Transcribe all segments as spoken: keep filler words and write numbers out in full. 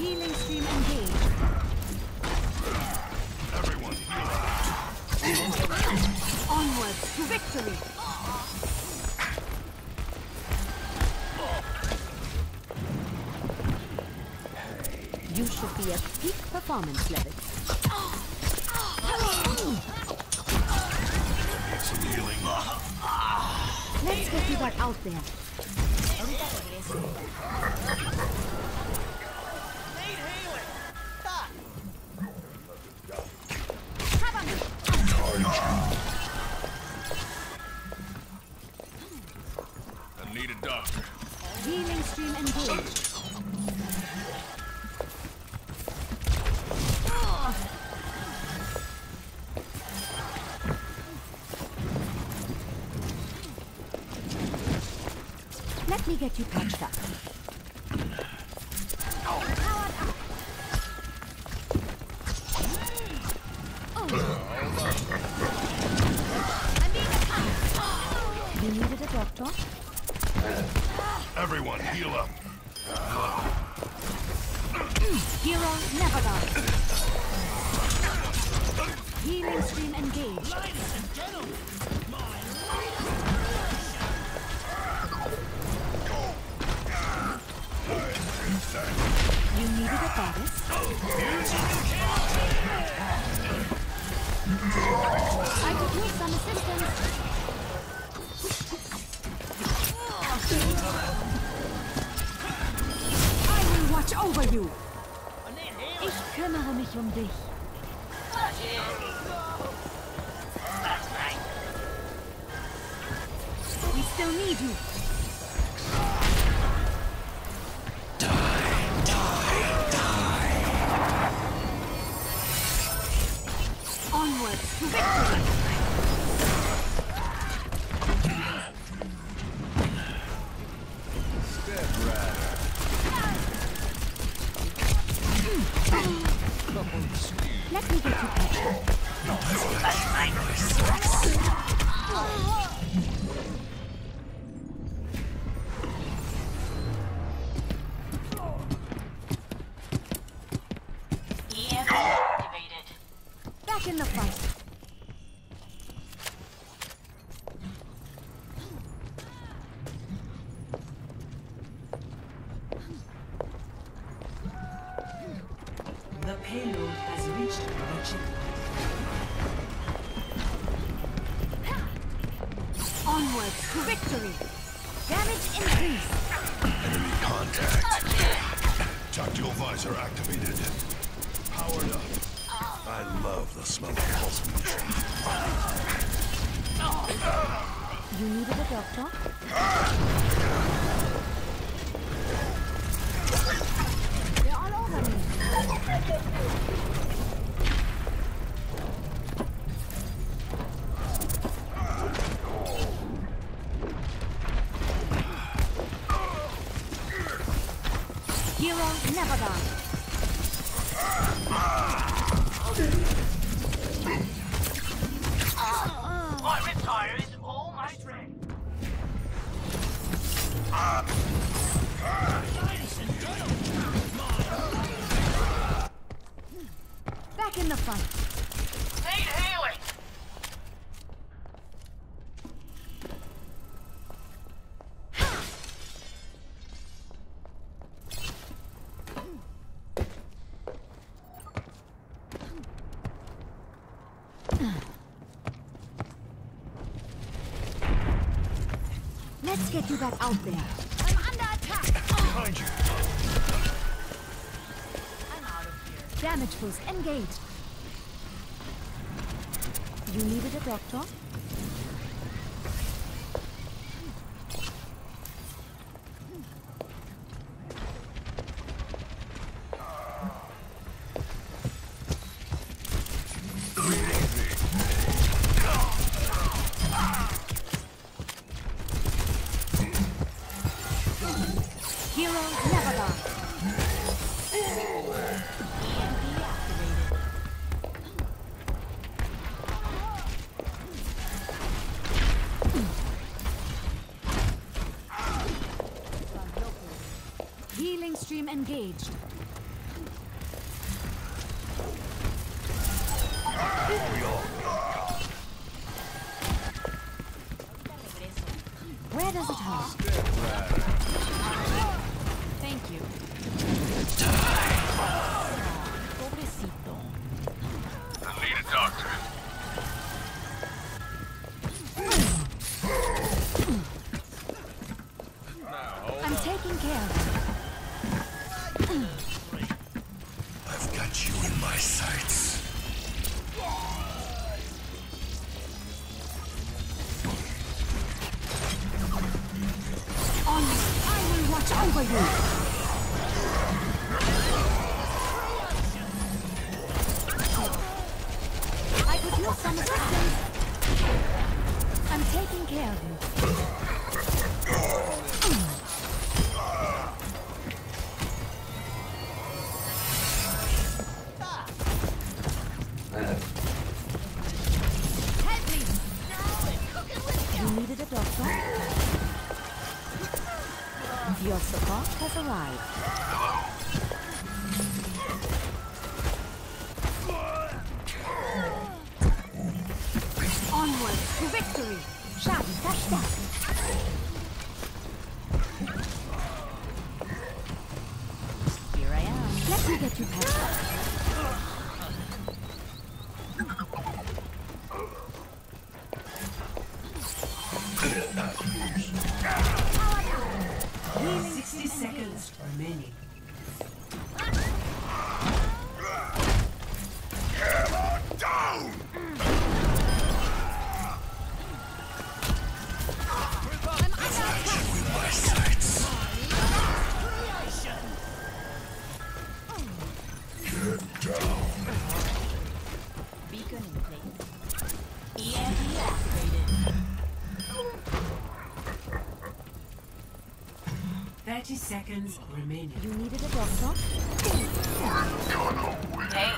Healing stream engaged. Everyone heal up. Onwards to victory. You should be at peak performance level. Need some healing. Let's get you back out there. I need a doctor. Healing stream engaged. Let me get you patched up. You needed a doctor? Everyone heal up. Hero never dies. Healing stream engaged. You needed a goddess? I could use some assistance. I will watch over you. Ich kümmere mich um dich. We still need you. Onwards to victory! Let me get you patched up. Back in the fight. The payload has reached the checkpoint. Onwards to victory! Damage increased! Enemy contact. Tactical visor activated. Powered up. I love the smell of pulse munition. You needed a doctor? They're all over me. Hero never dies. My riptire is almost ready. Back in the fight. Need healing. Let's get you back out there. I'm under attack. Behind you. I'm out of here. Damage boost engaged. You needed a doctor? Hero never dies. E M P activated. Healing stream engaged. Where does it hurt? Thank you. Pobrecito. I need a doctor. I'm taking care of it. I've got you in my sights. On, I will watch over you. I could use some assistance. I'm taking care of you. Help me! You needed a doctor? Your support has arrived. Onward to victory! Shadi, dash, dash! Here I am. Let me get you patched up. sixty seconds remaining. Hammer down! In my sights. Get down. Beacon in place. E M P activated. thirty seconds remaining. You needed a doctor? Hey,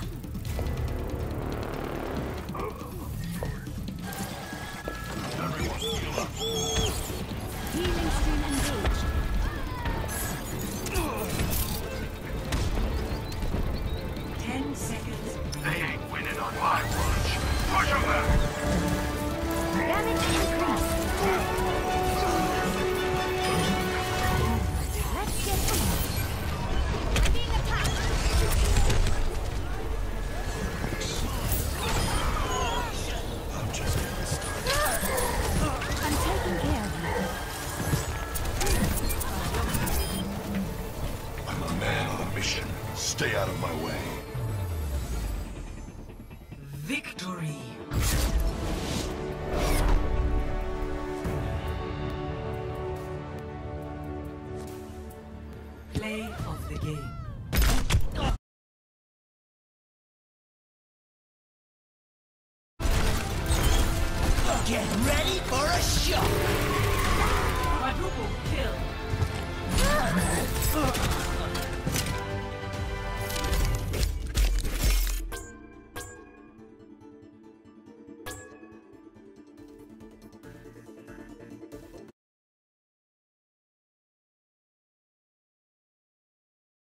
Healing stream engaged. ten seconds They remaining. ain't winning on my watch. Push them back. Damage increased. Let's get in. I'm being attacked. I'm just getting started. I'm taking care of you. I'm a man on a mission. Stay out of my way. Victory! Play of the game. get ready for a shock!